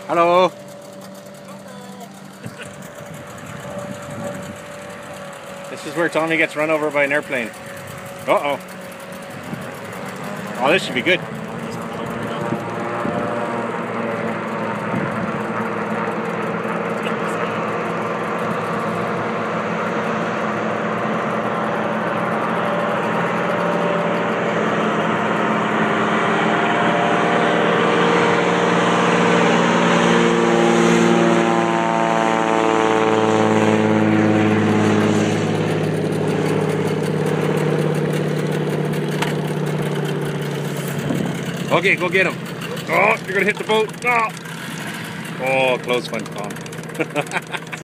Hello. This is where Tommy gets run over by an airplane. Uh-oh. Oh, this should be good. Okay, go get him. Oh, you're gonna hit the boat. Oh, close one, Tom.